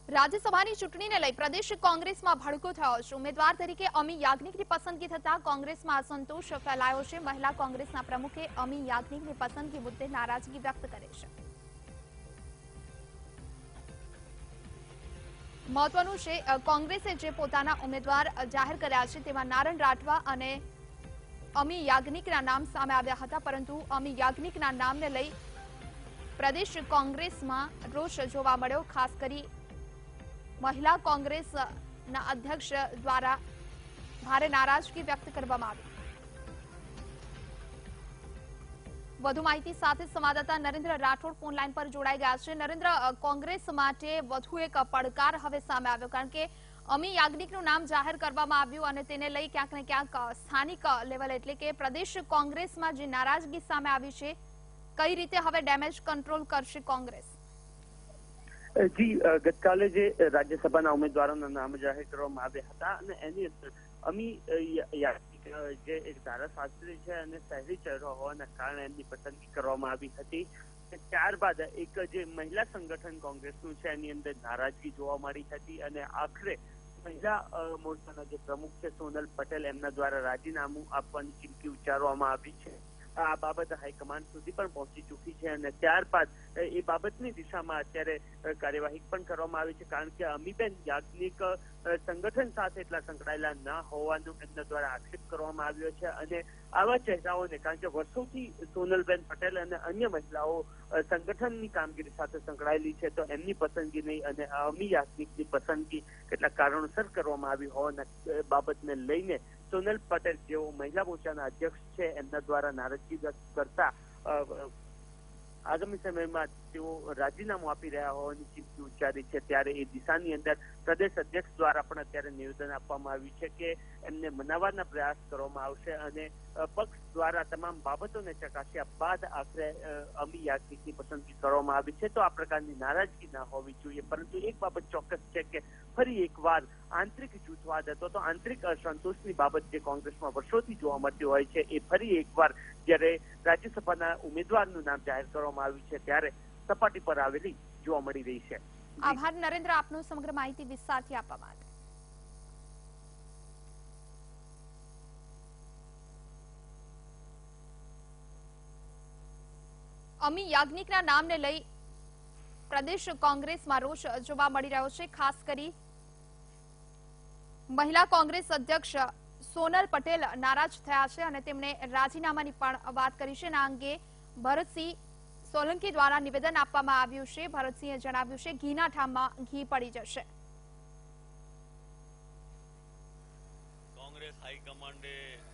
રાજ્યસભાની ચૂંટણીને લઈ પ્રદેશ કોંગ્રેસમાં ભડકો થયો છે। ઉમેદવાર તરીકે અમી યાજ્ઞિકની પસંદગી થતા કોંગ્રેસમાં અસંતોષ ફેલાયો છે। મહિલા કોંગ્રેસના પ્રમુખે અમી યાજ્ઞિકની પસંદગી મુદ્દે નારાજગી વ્યક્ત કરી છે। મહત્વનું છે, કોંગ્રેસે જે પોતાના ઉમેદવાર જાહેર કર્યા છે તેમાં નારણ રાઠવા અને અમી યાજ્ઞિકના નામ સામે આવ્યા હતા, પરંતુ અમી યાજ્ઞિકના નામને લઈ પ્રદેશ કોંગ્રેસમાં રોષ જોવા મળ્યો। ખાસ કરી મહિલા કોંગ્રેસના અધ્યક્ષ દ્વારા ભારે નારાજગી વ્યક્ત કરવામાં આવી। વધુ માહિતી સાથે સંવાદદાતા નરેન્દ્ર રાઠોડ ફોન લાઈન પર જોડાઈ ગયા છે। નરેન્દ્ર, કોંગ્રેસ માટે વધુ એક પડકાર હવે સામે આવ્યો, કારણ કે અમી યાજ્ઞિકનું નામ જાહેર કરવામાં આવ્યું અને તેને લઈ ક્યાંક ને ક્યાંક સ્થાનિક લેવલ એટલે કે પ્રદેશ કોંગ્રેસમાં જે નારાજગી સામે આવી છે, કઈ રીતે હવે ડેમેજ કંટ્રોલ કરશે કોંગ્રેસ? જી, ગતકાલે જે રાજ્યસભાના ઉમેદવારોના નામ જાહેર કરવામાં આવ્યા હતા અને એની અંદર અમી યાજ્ઞિક જે એક ધારાશાસ્ત્રી છે અને શહેરી ચહેરો હોવાના કારણે એમની પસંદગી કરવામાં આવી હતી। ત્યારબાદ એક જે મહિલા સંગઠન કોંગ્રેસનું છે એની અંદર નારાજગી જોવા મળી હતી અને આખરે મહિલા મોરચાના જે પ્રમુખ છે સોનલ પટેલ એમના દ્વારા રાજીનામું આપવાની ચીમકી ઉચ્ચારવામાં આવી છે। આ બાબત હાઈકમાન્ડ સુધી પણ પહોંચી ચૂકી છે અને ત્યારબાદ એ બાબતની દિશામાં અત્યારે કાર્યવાહી પણ કરવામાં આવી છે, કારણ કે અમીબેન યાજ્ઞિક સંગઠન સાથે એટલા સંકળાયેલા ન હોવાનું એમના દ્વારા આક્ષેપ કરવામાં આવ્યો છે અને આવા ચહેરાઓને, કારણ કે વર્ષોથી સોનલબેન પટેલ અને અન્ય મહિલાઓ સંગઠનની કામગીરી સાથે સંકળાયેલી છે, તો એમની પસંદગી નહીં અને અમી યાજ્ઞિકની પસંદગી કેટલાક કારણોસર કરવામાં આવી હોવાના બાબતને લઈને સોનલ પટેલ જેઓ મહિલા મોરચાના અધ્યક્ષ છે એમના દ્વારા નારાજગી વ્યક્ત કરતા આગામી સમયમાં તેઓ રાજીનામું આપી રહ્યા હોવાની ચીમકી ઉચ્ચારી છે। ત્યારે એ દિશાની અંદર પ્રદેશ અધ્યક્ષ દ્વારા પણ અત્યારે નિવેદન આપવામાં આવ્યું છે કે એમને મનાવવાના પ્રયાસ કરવામાં આવશે અને પક્ષ દ્વારા તમામ બાબતોને ચકાસ્યા બાદ આખરે અમી યાજ્ઞિકની પસંદગી કરવામાં આવી છે। તો આ પ્રકારની નારાજગી ના હોવી જોઈએ, પરંતુ એક બાબત ચોક્કસ છે કે ફરી એકવાર આંતરિક જૂથવાદ હતો, તો આંતરિક અસંતોષની બાબત જે કોંગ્રેસમાં વર્ષોથી જોવા મળતી હોય છે એ ફરી એકવાર જ્યારે રાજ્યસભાના ઉમેદવારનું નામ જાહેર કરવામાં આવ્યું છે ત્યારે સપાટી પર આવેલી જોવા મળી રહી છે। આભાર નરેન્દ્ર, આપનું સમગ્ર માહિતી વિસ્તારથી આપવા માટે। અમી યાજ્ઞિકના નામને લઈ પ્રદેશ કોંગ્રેસમાં રોષ જોવા મળી રહ્યો છે। ખાસ કરી મહિલા કોંગ્રેસ અધ્યક્ષ સોનલ પટેલ નારાજ થયા છે અને તેમણે રાજીનામાની પણ વાત કરી છે। આ અંગે ભરતસિંહ સોલંકી દ્વારા નિવેદન આપવામાં આવ્યું છે। ભરતસિંહે જણાવ્યું છે, ઘીના ઠામમાં ઘી પડી જશે। કોંગ્રેસ હાઈકમાન્ડે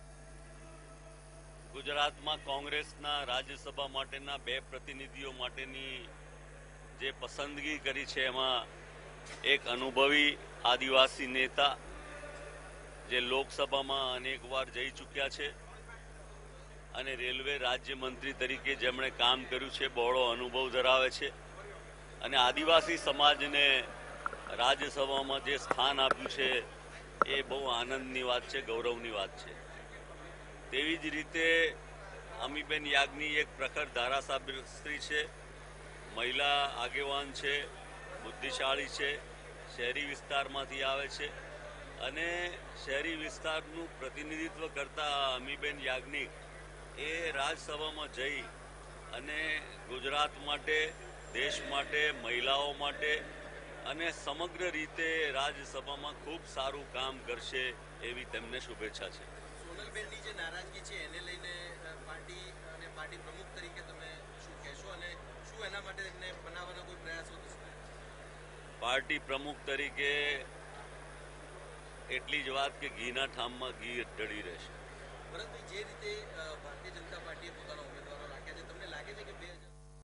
ગુજરાતમાં કોંગ્રેસના રાજ્યસભા માટેના 2 પ્રતિનિધિઓ માટેની જે પસંદગી કરી છે એમાં એક અનુભવી આદિવાસી નેતા જે લોકસભામાં અનેકવાર જઈ ચૂક્યા છે અને રેલવે રાજ્યમંત્રી તરીકે જેમણે કામ કર્યું છે, બહોળો અનુભવ ધરાવે છે અને આદિવાસી સમાજને રાજ્યસભામાં જે સ્થાન આપ્યું છે એ બહુ આનંદની વાત છે, ગૌરવની વાત છે। તેવી જ રીતે અમીબેન યાજ્ઞિક એક પ્રખર ધારાશાસ્ત્રી છે, મહિલા આગેવાન છે, બુદ્ધિશાળી છે, શહેરી વિસ્તારમાંથી આવે છે અને શહેરી વિસ્તારનું પ્રતિનિધિત્વ કરતા અમીબેન યાજ્ઞિક એ રાજ્યસભામાં જઈ અને ગુજરાત માટે, દેશ માટે, મહિલાઓ માટે અને સમગ્ર રીતે રાજ્યસભામાં ખૂબ સારું કામ કરશે એવી તેમને શુભેચ્છા છે। સોનલબેનની જે નારાજગી છે એને લઈને પાર્ટી અને પાર્ટી પ્રમુખ તરીકે તમે શું કહેશો અને શું એના માટે એમને બનાવવાના કોઈ પ્રયાસો થશે? પાર્ટી પ્રમુખ તરીકે એટલી જ વાત કે ઘીના ઠામમાં ઘી ઢળી રહેશે। ભરતભાઈ, જે રીતે ભારતીય જનતા પાર્ટીએ પોતાના ઉમેદવારો રાખ્યા છે, તમને લાગે છે કે